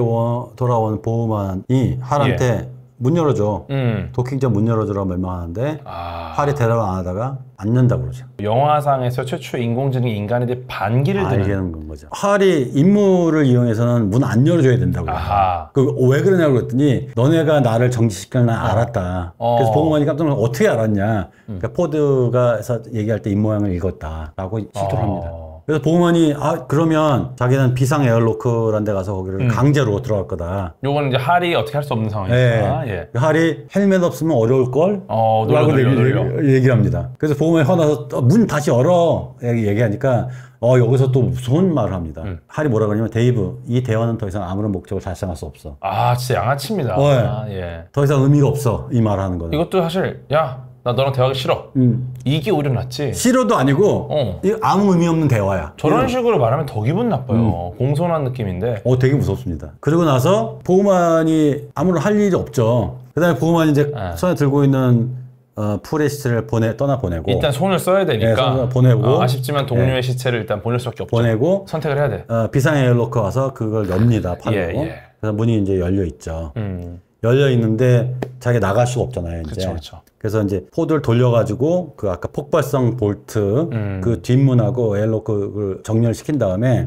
돌아온 보우만이 할한테 문 열어줘. 도킹전 문 열어주라고 멸망하는데 할이 대답을 안 하다가 안 연다고 그러죠. 영화상에서 최초 인공지능이 인간에 대해 반기를 드는 건 거죠. 할이 임무를 이용해서는 문 안 열어줘야 된다고 그래요. 왜 그러냐고 그랬더니 너네가 나를 정지시킬 날 알았다. 그래서 보우만이 깜짝 놀라서 어떻게 알았냐. 그러니까 포드가 해서 얘기할 때 입모양을 읽었다라고 실토를 합니다. 그래서 보우만이 그러면 자기는 비상 에어로크라는 데 가서 거기를 강제로 들어갈 거다. 요거는 이제 할이 어떻게 할 수 없는 상황이니까. 예. 할이 헬멧 없으면 어려울 걸 라고 얘기를 합니다. 그래서 보우만이 화나서 문 다시 열어 얘기하니까 여기서 또 무서운 말을 합니다. 할이 뭐라 그러냐면 데이브 이 대화는 더 이상 아무런 목적을 달성할 수 없어. 진짜 양아치입니다. 예. 더 이상 의미가 없어 이 말을 하는 거는. 이것도 사실 나 너랑 대화하기 싫어. 이게 오히려 낫지. 싫어도 아니고 아무 의미 없는 대화야. 저런 식으로 말하면 더 기분 나빠요. 공손한 느낌인데. 되게 무섭습니다. 그리고 나서 보우만이 아무런 할 일이 없죠. 그 다음에 보우만이 이제 손에 들고 있는 풀의 시체를 떠나보내고 일단 손을 써야 되니까 손을 보내고 아쉽지만 동료의 시체를 일단 보낼 수밖에 없죠. 보내고 선택을 해야 돼. 비상 에어로크 와서 그걸 엽니다. 팔로. 그래서 문이 이제 열려 있죠. 열려 있는데 자기가 나갈 수가 없잖아요. 이제. 그렇죠. 그래서 이제 포드를 돌려가지고 그 아까 폭발성 볼트 그 뒷문하고 에어로크를 정렬시킨 다음에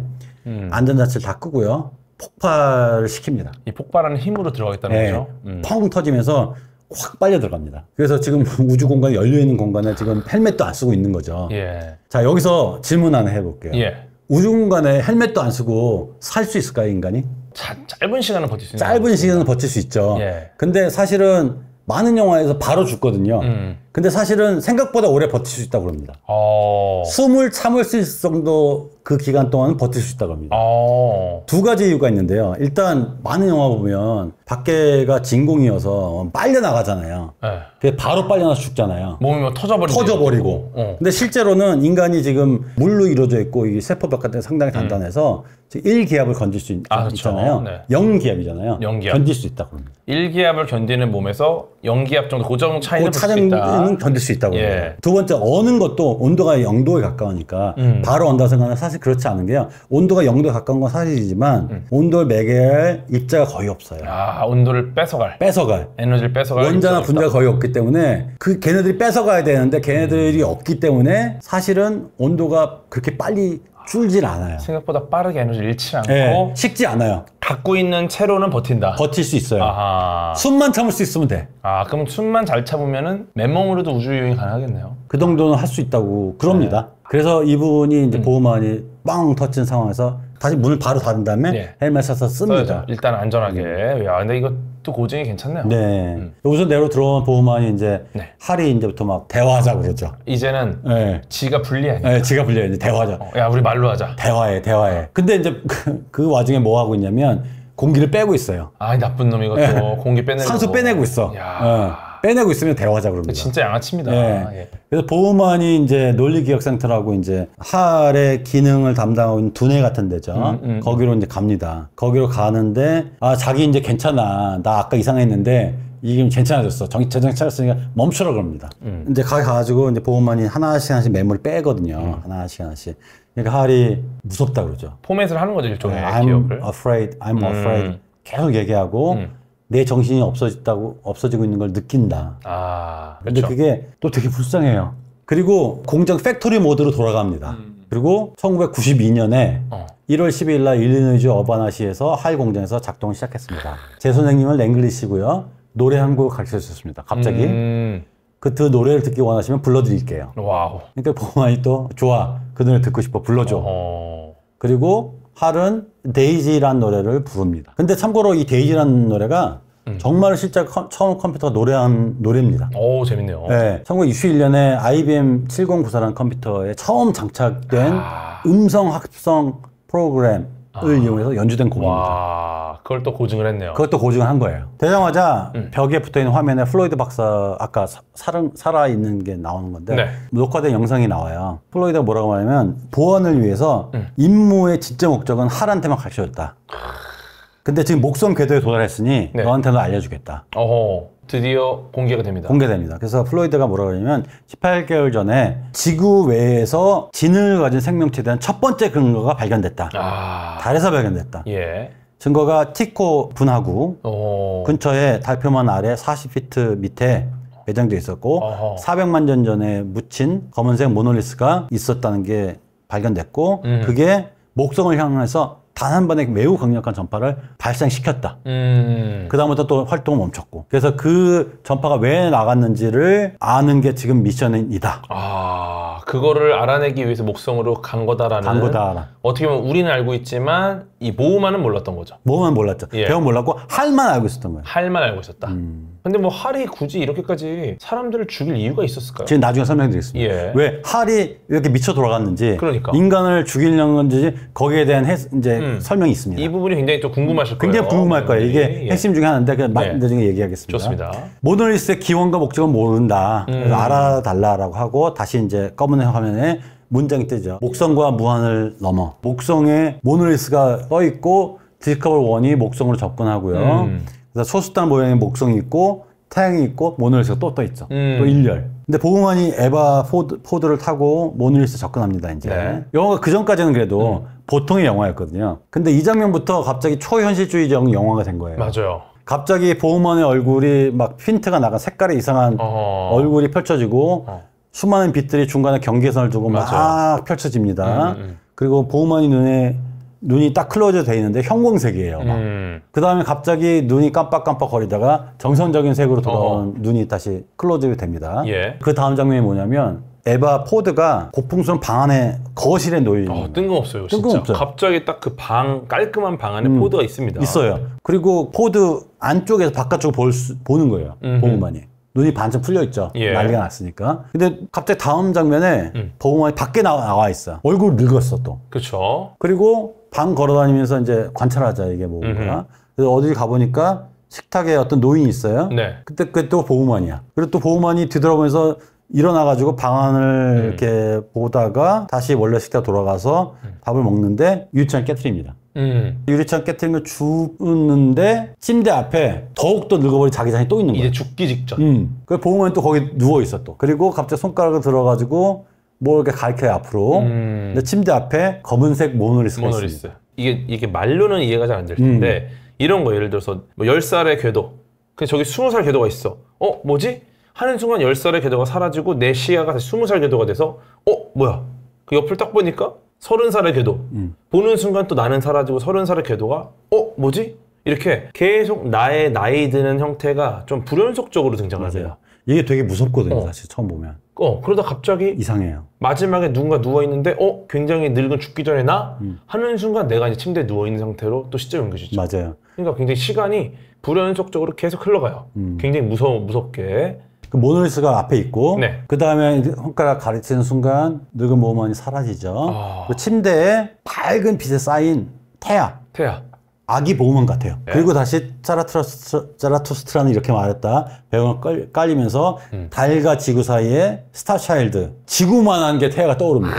안전자치를 다 끄고요. 폭발을 시킵니다. 이 폭발하는 힘으로 들어가겠다는 거죠. 펑 터지면서 확 빨려 들어갑니다. 그래서 지금 우주 공간에 열려 있는 공간에 지금 헬멧도 안 쓰고 있는 거죠. 자, 여기서 질문 하나 해볼게요. 우주 공간에 헬멧도 안 쓰고 살 수 있을까요, 인간이? 짧은 시간은 버틸 수 있는 짧은 시간은 버틸 수 있죠. 근데 사실은 많은 영화에서 바로 죽거든요. 근데 사실은 생각보다 오래 버틸 수 있다고 합니다. 숨을 참을 수 있을 정도 그 기간 동안은 버틸 수 있다고 합니다. 두 가지 이유가 있는데요. 일단 많은 영화 보면 밖에가 진공이어서 빨려 나가잖아요. 그게 바로 빨려 나가서 죽잖아요. 몸이 뭐 터져버리고. 근데 실제로는 인간이 지금 물로 이루어져 있고 이 세포벽 같은 게 상당히 단단해서 1기압을 건질 수 있잖아요. 0기압이잖아요. 0기압. 견딜 수 있다고 합니다. 1기압을 견디는 몸에서 0기압 정도 고정 차이는 볼 수 있다. 견딜 수 있다고 합니다. 두 번째, 어는 것도 온도가 0도에 가까우니까 바로 온다고 생각하면 사실 그렇지 않은 게요. 온도가 0도에 가까운 건 사실이지만 온도를 매개할 입자가 거의 없어요. 온도를 뺏어갈. 에너지를 뺏어갈. 원자나 분자가 거의 없기 때문에 걔네들이 뺏어가야 되는데 걔네들이 없기 때문에 사실은 온도가 그렇게 빨리 줄질 않아요. 생각보다 빠르게 에너지를 잃지 않고 식지 않아요. 갖고 있는 채로는 버틴다. 버틸 수 있어요. 숨만 참을 수 있으면 돼. 그럼 숨만 잘 참으면은 맨몸으로도 우주 여행이 가능하겠네요. 그 정도는 할 수 있다고 그럽니다. 그래서 이분이 이제 보우만이 빵 터진 상황에서 다시 문을 바로 닫은 다음에 네. 헬멧 써서 씁니다. 써야죠. 일단 안전하게. 야, 근데 이것도 고증이 괜찮네요. 네. 우선 내로 들어온 보호만이 이제 네. 할이 이제부터 막 대화하자 그러죠. 이제는 네. 지가 불리하니까. 네, 지가 불려요. 이제 대화하자. 야, 우리 말로 하자. 대화해. 근데 이제 그 와중에 뭐 하고 있냐면 공기를 빼고 있어요. 아, 이 나쁜 놈 이것도 공기 빼내고. 산소 빼내고 있어. 야. 빼내고 있으면 대화하자 그럽니다. 진짜 양아치입니다. 네. 예. 그래서 보호만이 이제 논리기억센터라고 이제 할의 기능을 담당하고 있는 두뇌 같은 데죠. 거기로 이제 갑니다. 거기로 가는데 자기 이제 괜찮아. 나 아까 이상했는데 이게 괜찮아졌어. 재정 차렸으니까 멈추라 그럽니다. 이제 가가지고 이제 보호만이 하나씩 메모를 빼거든요. 하나씩. 그러니까 할이 무섭다 그러죠. 포맷을 하는 거죠, 일종의 I'm 기억을. I'm afraid. 계속 얘기하고 내 정신이 없어지고 있는 걸 느낀다. 아, 근데 그렇죠. 그게 또 되게 불쌍해요. 그리고 공장 팩토리 모드로 돌아갑니다. 그리고 1992년에 1월 10일 날 일리노이주 어바나시에서 할 공장에서 작동을 시작했습니다. 제 선생님은 랭글리시고요. 노래 한 곡을 가르쳐 주셨습니다. 갑자기. 그 노래를 듣기 원하시면 불러드릴게요. 와우. 그러니까 보호만이 또 좋아. 그 노래 듣고 싶어. 불러줘. 그리고 할은 데이지라는 노래를 부릅니다. 근데 참고로 이 데이지라는 노래가 정말 실제 처음 컴퓨터가 노래한 노래입니다. 오, 재밌네요. 네, 1961년에 IBM 7094라는 컴퓨터에 처음 장착된 음성 합성 프로그램을 이용해서 연주된 곡입니다. 와, 그걸 또 고증을 했네요. 그것도 고증을 한 거예요. 되자마자 벽에 붙어있는 화면에 플로이드 박사 아까 살아있는 게 나오는 건데 네. 녹화된 영상이 나와요. 플로이드가 뭐라고 하냐면 보안을 위해서 임무의 진짜 목적은 할한테만 가르쳐줬다. 근데 지금 목성 궤도에 도달했으니 네. 너한테는 알려주겠다. 드디어 공개가 됩니다. 공개됩니다. 그래서 플로이드가 뭐라고 하냐면 18개월 전에 지구 외에서 진을 가진 생명체에 대한 첫 번째 근거가 발견됐다. 달에서 발견됐다. 예. 증거가 티코 분화구 근처에 달표면 아래 40피트 밑에 매장되어 있었고 400만 년 전에 묻힌 검은색 모놀리스가 있었다는 게 발견됐고 그게 목성을 향해서 단 한 번에 매우 강력한 전파를 발생시켰다. 그 다음부터 또 활동을 멈췄고. 그래서 그 전파가 왜 나갔는지를 아는 게 지금 미션이다. 그거를 알아내기 위해서 목성으로 간 거다라는. 어떻게 보면 우리는 알고 있지만 이 모호만은 몰랐던 거죠. 모호만 몰랐죠. 예. 배운 몰랐고 할만 알고 있었던 거예요. 할만 알고 있었다. 근데 뭐 할이 굳이 이렇게까지 사람들을 죽일 이유가 있었을까요? 지금 나중에 설명드리겠습니다. 예. 왜 할이 이렇게 미쳐 돌아갔는지, 그러니까. 인간을 죽이려는 건지 거기에 대한 이제 설명이 있습니다. 이 부분이 굉장히 또 궁금하실 거예요. 굉장히 궁금할 거예요. 이게 핵심 중에 하나인데 그 나중에 얘기하겠습니다. 좋습니다. 모놀리스의 기원과 목적은 모른다. 그래서 알아달라라고 하고 다시 이제 검은 화면에 문장이 뜨죠. 목성과 무한을 넘어. 목성에 모놀리스가 떠 있고 디스커버 1이 목성으로 접근하고요. 그래서 소수단 모양의 목성이 있고 태양이 있고 모놀리스가 또 떠 있죠. 또 일렬. 근데 보우만이 에바 포드를 타고 모놀리스 접근합니다. 이제 네. 영화가 그 전까지는 그래도 보통의 영화였거든요. 근데 이 장면부터 갑자기 초현실주의적 영화가 된 거예요. 맞아요. 갑자기 보우만의 얼굴이 막 핀트가 나간 색깔이 이상한 얼굴이 펼쳐지고 수많은 빛들이 중간에 경계선을 두고 막 펼쳐집니다. 그리고 보우만이 눈이 딱 클로즈 돼 있는데 형광색이에요. 그 다음에 갑자기 눈이 깜빡깜빡 거리다가 정상적인 색으로 돌아온 눈이 다시 클로즈 됩니다. 예. 그 다음 장면이 뭐냐면 에바 포드가 고풍스러운 방 안에 거실에 놓여 있는 뜬금없어요. 뜬금없어요. 진짜. 갑자기 딱 그 깔끔한 방 안에 포드가 있습니다. 있어요. 그리고 포드 안쪽에서 바깥쪽을 보는 거예요. 보우만이. 눈이 반쯤 풀려있죠. 예. 난리가 났으니까. 근데 갑자기 다음 장면에 보우만이 밖에 나와 있어. 얼굴 늙었어 또. 그렇죠. 그리고 방 걸어다니면서 이제 관찰하자 이게 뭔가. 그래서 어딜 가보니까 식탁에 어떤 노인이 있어요. 네. 그때 그게 또 보우만이야. 그리고 또 보우만이 뒤돌아보면서 일어나가지고 방 안을 이렇게 보다가 다시 원래 식탁 돌아가서 밥을 먹는데 유리창을 깨트립니다. 유리창 깨트린 걸 주는데 침대 앞에 더욱더 늙어버린 자기 자신이 또 있는 거야. 이제 죽기 직전. 그 보우만이 또 거기 누워있어 또. 그리고 갑자기 손가락을 들어가지고 뭘 이렇게 가리켜요 앞으로. 근데 침대 앞에 검은색 모놀리스가 있습니다. 이게 말로는 이해가 잘 안 될 텐데 이런 거 예를 들어서 뭐 10살의 궤도. 근데 저기 20살 궤도가 있어. 뭐지? 하는 순간 10살의 궤도가 사라지고 내 시야가 다시 20살 궤도가 돼서 뭐야? 그 옆을 딱 보니까 30살의 궤도. 보는 순간 또 나는 사라지고 30살의 궤도가 뭐지? 이렇게 계속 나의 나이 드는 형태가 좀 불연속적으로 등장을 해요. 이게 되게 무섭거든요, 사실 처음 보면. 그러다 갑자기 이상해요. 마지막에 누군가 누워있는데 굉장히 늙은 죽기 전에 나? 하는 순간 내가 이제 침대에 누워있는 상태로 또 시점이 옮겨지죠. 맞아요. 그러니까 굉장히 시간이 불연속적으로 계속 흘러가요. 굉장히 무섭게. 그 모노리스가 앞에 있고 네. 그 다음에 손가락 가리치는 순간 늙은 모험원이 사라지죠. 그 침대에 밝은 빛에 쌓인 태아. 아기 보호만 같아요. 네. 그리고 다시 자라투스트라는 이렇게 말했다. 배경을 깔리면서 달과 지구 사이에 스타차일드, 지구만한 게 태아가 떠오릅니다.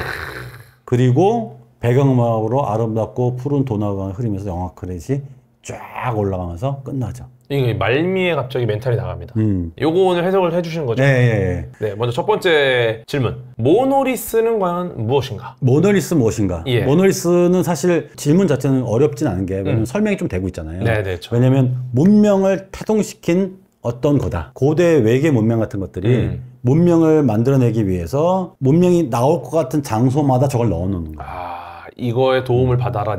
그리고 배경음악으로 아름답고 푸른 도나가 흐르면서 영화 크레딧이 쫙 올라가면서 끝나죠. 이게 말미에 갑자기 멘탈이 나갑니다. 요거 오늘 해석을 해주시는 거죠? 네. 먼저 첫 번째 질문. 모노리스는 과연 무엇인가? 모노리스 무엇인가? 예. 모노리스는 사실 질문 자체는 어렵진 않은 게 왜냐면 설명이 좀 되고 있잖아요. 네. 왜냐면 문명을 태동시킨 어떤 거다. 고대 외계 문명 같은 것들이 문명을 만들어내기 위해서 문명이 나올 것 같은 장소마다 저걸 넣어놓는 거예요. 이거에 도움을 받아라.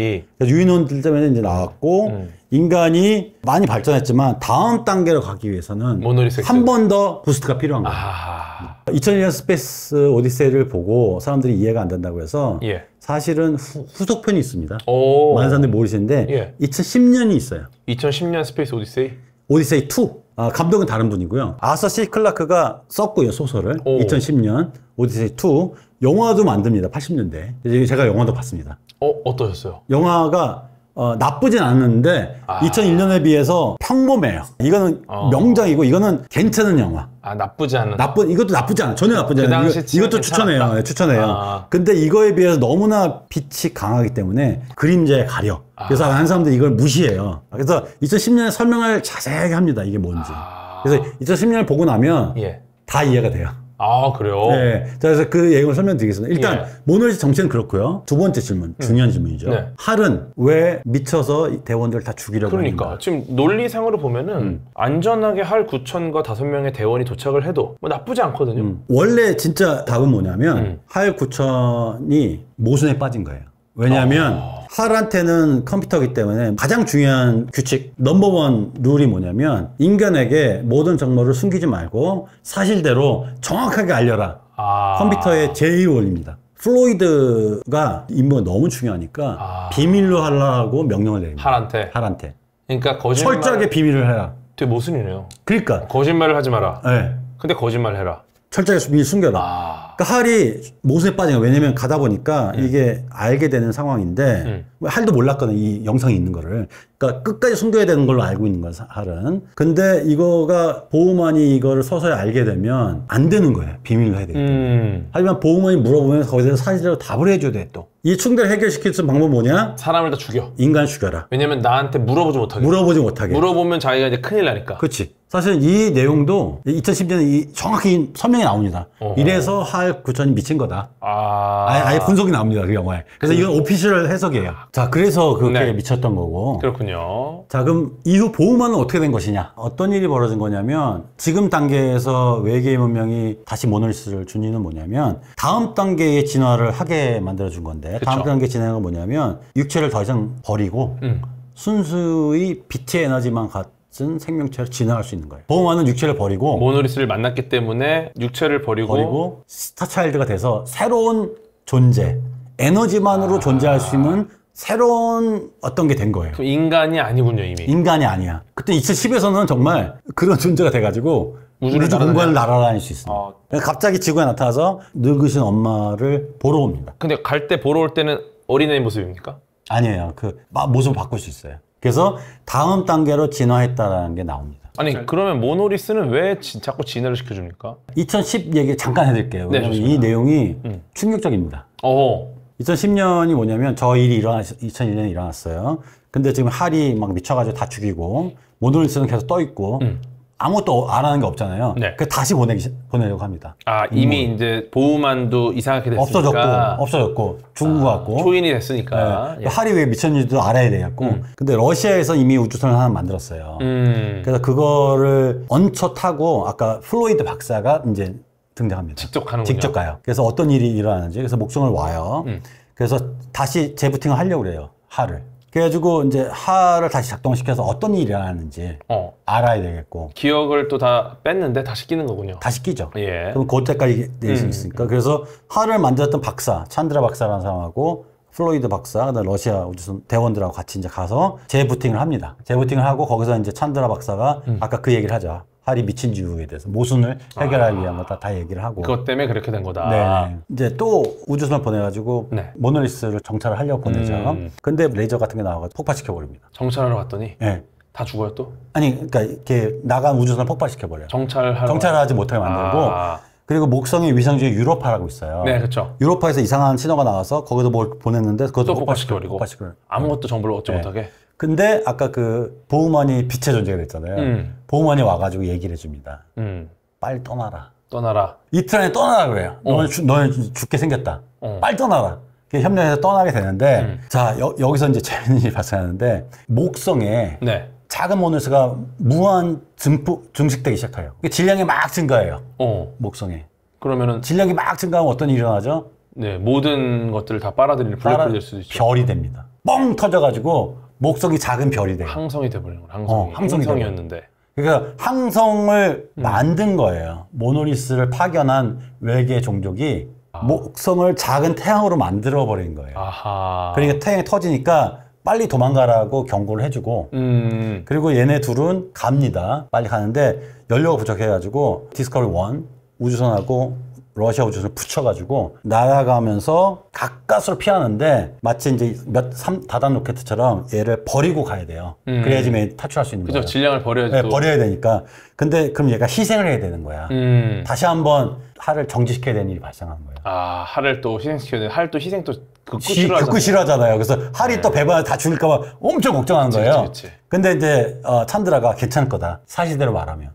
유인원들 때문에 이제 나왔고 인간이 많이 발전했지만 다음 단계로 가기 위해서는 한 번 더 부스트가 필요한 거예요. 2001년 스페이스 오디세이를 보고 사람들이 이해가 안 된다고 해서 사실은 후속편이 있습니다. 많은 사람들이 모르시는데 2010년이 있어요. 2010년 스페이스 오디세이? 오디세이 2. 감독은 다른 분이고요. 아서 C 클라크가 썼고요, 소설을. 2010년 오디세이 2. 영화도 만듭니다. 80년대. 제가 영화도 봤습니다. 어떠셨어요? 영화가 나쁘진 않았는데 2001년에 비해서 평범해요. 이거는 명작이고 이거는 괜찮은 영화. 나쁘지 않은. 이것도 나쁘지 않아. 전혀 나쁘지 않아요. 이것도 추천해요. 네, 추천해요. 근데 이거에 비해서 너무나 빛이 강하기 때문에 그림자에 가려. 그래서 많은 사람들이 이걸 무시해요. 그래서 2010년에 설명을 자세하게 합니다. 이게 뭔지. 그래서 2010년을 보고 나면 다 이해가 돼요. 그래요? 네. 자, 그래서 그 내용을 설명드리겠습니다. 일단, 모노리스 정체는 그렇고요. 두 번째 질문, 중요한 질문이죠. 할은 왜 미쳐서 대원들을 다 죽이려고 하는가? 지금 논리상으로 보면은 안전하게 할 9천과 5명의 대원이 도착을 해도 뭐 나쁘지 않거든요. 원래 진짜 답은 뭐냐면, 할 9천이 모순에 빠진 거예요. 왜냐하면 할한테는 컴퓨터이기 때문에 가장 중요한 규칙 넘버원 룰이 뭐냐면 인간에게 모든 정보를 숨기지 말고 사실대로 정확하게 알려라. 컴퓨터의 제1원입니다. 플로이드가 임무가 너무 중요하니까 비밀로 하라고 명령을 내립니다. 할한테. 그러니까 철저하게 비밀을 해라. 되게 모순이네요. 그러니까 거짓말을 하지 마라. 네. 근데 거짓말 해라. 철저하게 비밀 숨겨라. 그러니까 할이 모순에 빠진 거예요. 왜냐면 가다 보니까 이게 알게 되는 상황인데 할도 몰랐거든, 이 영상이 있는 거를. 그러니까 끝까지 숨겨야 되는 걸로 알고 있는 거야, 할은. 근데 이거가 보우만이 이거를 서서히 알게 되면 안 되는 거예요. 비밀로 해야 되기 때문에. 하지만 보우만이 물어보면 거기서 사실대로 답을 해줘야 돼, 또. 이 충돌을 해결시킬 수 있는 방법은 뭐냐? 사람을 다 죽여. 인간 죽여라. 왜냐면 나한테 물어보지 못하게. 물어보면 자기가 이제 큰일 나니까. 그렇지. 사실 이 내용도 2010년에 정확히 설명이 나옵니다. 이래서 할 9천이 미친 거다. 아예 분석이 나옵니다, 그 영화에. 그래서 이건 오피셜 해석이에요. 자, 그래서 그렇게 미쳤던 거고. 그렇군요. 자, 그럼 이후 보우만은 어떻게 된 것이냐? 어떤 일이 벌어진 거냐면 지금 단계에서 외계의 문명이 다시 모노리스를 준 이유는 뭐냐면 다음 단계의 진화를 하게 만들어준 건데 다음 단계 진화가 뭐냐면 육체를 더 이상 버리고 순수히 빛의 에너지만 같은 생명체로 진화할 수 있는 거예요. 보우만은 육체를 버리고 모노리스를 만났기 때문에 육체를 버리고 스타차일드가 돼서 새로운 존재, 에너지만으로 존재할 수 있는 새로운 어떤 게 된 거예요. 그럼 인간이 아니군요, 이미. 인간이 아니야. 그때 2010에서는 정말 그런 존재가 돼가지고 우주 공간을 날아다닐 수 있어요. 갑자기 지구에 나타나서 늙으신 엄마를 보러 옵니다. 근데 갈 때 보러 올 때는 어린애 모습입니까? 아니에요. 그 모습을 바꿀 수 있어요. 그래서 다음 단계로 진화했다라는 게 나옵니다. 아니, 그러면 모노리스는 왜 자꾸 진화를 시켜줍니까? 2010 얘기 잠깐 해드릴게요. 왜냐면 이 내용이 충격적입니다. 2010년이 뭐냐면 저 일이 2001년에 일어났어요. 근데 지금 할이 막 미쳐가지고 다 죽이고 모노리스는 계속 떠있고 아무것도 안 하는 게 없잖아요. 그 다시 보내려고 합니다. 이미 이제 보우만도 이상하게 됐으니까 없어졌고 죽은 것 같고 초인이 됐으니까 할이 왜 미쳤는지도 알아야 되겠고 근데 러시아에서 이미 우주선을 하나 만들었어요. 그래서 그거를 얹혀 타고 아까 플로이드 박사가 이제 등장합니다. 직접 가요. 그래서 어떤 일이 일어나는지 그래서 목성을 와요. 그래서 다시 재부팅을 하려고 그래요. 할을. 그래가지고 이제 할을 다시 작동시켜서 어떤 일이 일어나는지 알아야 되겠고 기억을 또 다 뺐는데 다시 끼는 거군요. 다시 끼죠. 예. 그럼 그때까지 낼 수 있으니까. 그래서 할을 만들었던 박사, 찬드라 박사라는 사람하고 플로이드 박사, 그다음 러시아 우주선 대원들하고 같이 이제 가서 재부팅을 합니다. 재부팅을 하고 거기서 이제 찬드라 박사가 아까 그 얘기를 하죠. 할이 미친 이유에 대해서 모순을 해결하기 위한 거다 다 얘기를 하고. 그것 때문에 그렇게 된 거다. 네. 이제 또 우주선을 보내가지고 네. 모노리스를 정찰을 하려고 보내죠. 근데 레이저 같은 게 나와가지고 폭발시켜 버립니다. 정찰하러 갔더니 네. 다 죽어요 또? 아니, 그러니까 이렇게 나간 우주선을 폭발시켜 버려요. 정찰하지 못하게 만들고. 그리고 목성의 위성 중에 유로파라고 있어요. 네, 그렇죠. 유로파에서 이상한 신호가 나와서 거기서 뭘 보냈는데 그것도 폭발시켜버리고 아무것도 정보를 얻지 못하게. 근데 아까 그 보우먼이 빛의 존재가 됐잖아요. 보우먼이 와가지고 얘기를 해줍니다. 빨리 떠나라. 이틀 안에 떠나라 그래요. 너는 죽게 생겼다. 빨리 떠나라. 협력해서 떠나게 되는데 자 여기서 이제 재밌는 일이 발생하는데 목성에 네. 작은 모너스가 무한 증식되기 시작해요. 질량이 막 증가해요. 목성에. 그러면은 질량이 막 증가하면 어떤 일이 일어나죠? 네, 모든 것들을 다 빨아들이는 블랙홀이 될 수도 있죠. 별이 됩니다. 뻥 터져가지고 목성이 작은 별이 돼요. 항성이 돼버리는 거예요. 항성이었는데. 그러니까 항성을 만든 거예요. 모노리스를 파견한 외계 종족이 목성을 작은 태양으로 만들어 버린 거예요. 아하. 그러니까 태양이 터지니까 빨리 도망가라고 경고를 해주고 그리고 얘네 둘은 갑니다. 빨리 가는데 연료가 부족해가지고 디스커버리 1 우주선하고 러시아 우주선을 붙여가지고 날아가면서 가까스로 피하는데 마치 이제 다단 로켓처럼 얘를 버리고 가야 돼요. 그래야지 탈출할 수 있는 거예요. 그죠. 질량을 버려야지. 네, 버려야 되니까. 근데 그럼 얘가 희생을 해야 되는 거야. 다시 한번 할을 정지시켜야 되는 일이 발생하는 거예요. 아, 할을 또 희생시켜야 되는. 할 또 희생 또 극구 싫어하잖아요. 그래서 할이 또 배반을 다 죽일까봐 엄청 걱정하는 거예요. 그치. 근데 이제 찬드라가 괜찮을 거다. 사실대로 말하면.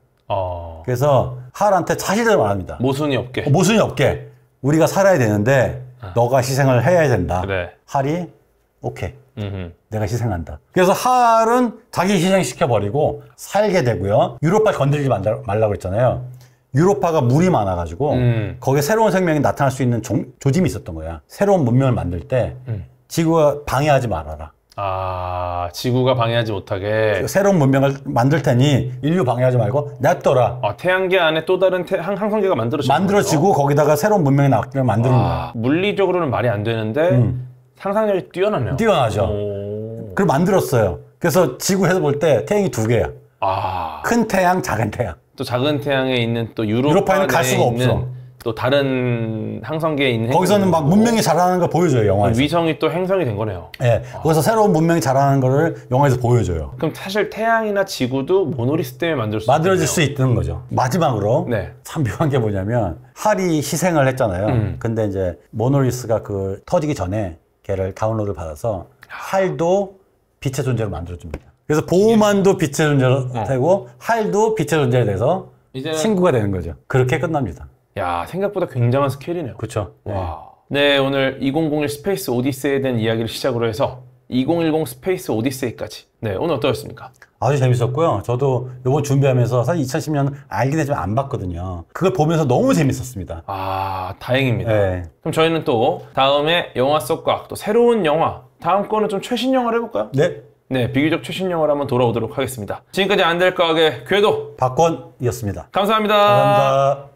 그래서 할한테 사실대로 말합니다. 모순이 없게. 모순이 없게. 우리가 살아야 되는데 너가 희생을 해야 된다. 그래. 할이 오케이. 내가 희생한다. 그래서 할은 자기 희생시켜버리고 살게 되고요. 유로파 건드리지 말라고 했잖아요. 유로파가 물이 많아가지고 거기에 새로운 생명이 나타날 수 있는 조짐이 있었던 거야. 새로운 문명을 만들 때 지구가 방해하지 말아라. 아, 지구가 방해하지 못하게 새로운 문명을 만들 테니 인류 방해하지 말고 냅둬라. 태양계 안에 또 다른 항성계가 만들어지고 거기다가 새로운 문명이 만드는 거야. 물리적으로는 말이 안 되는데 상상력이 뛰어나네요. 뛰어나죠. 그걸 만들었어요. 그래서 지구에서 볼 때 태양이 두 개야. 큰 태양, 작은 태양. 또 작은 태양에 있는 또 유로파에는 갈 수가 없어. 또 다른 항성계에 있는 거기서는 막 문명이 자라는 걸 보여줘요, 영화에서. 위성이 또 행성이 된 거네요. 네, 거기서 새로운 문명이 자라는 거를 영화에서 보여줘요. 그럼 사실 태양이나 지구도 모노리스 때문에 만들어질 수 있는 거죠. 마지막으로 네. 참 묘한 게 뭐냐면 할이 희생을 했잖아요. 근데 이제 모노리스가 그 터지기 전에 걔를 다운로드를 받아서 할도 빛의 존재로 만들어줍니다. 그래서 보우만도 빛의 존재로 되고 할도 빛의 존재가 돼서 친구가 되는 거죠. 그렇게 끝납니다. 야, 생각보다 굉장한 스케일이네요. 그렇죠. 네, 오늘 2001 스페이스 오디세이에 대한 이야기를 시작으로 해서 2010 스페이스 오디세이까지. 네, 오늘 어떠셨습니까? 아주 재밌었고요. 저도 이번 준비하면서 사실 2010년 알긴 했지만 안 봤거든요. 그걸 보면서 너무 재밌었습니다. 아, 다행입니다. 네. 그럼 저희는 또 다음에 영화 속 과학, 또 새로운 영화, 다음 거는 좀 최신 영화를 해볼까요? 네. 네, 비교적 최신 영화로 한번 돌아오도록 하겠습니다. 지금까지 안 될 과학의 궤도 박권이었습니다. 감사합니다. 감사합니다.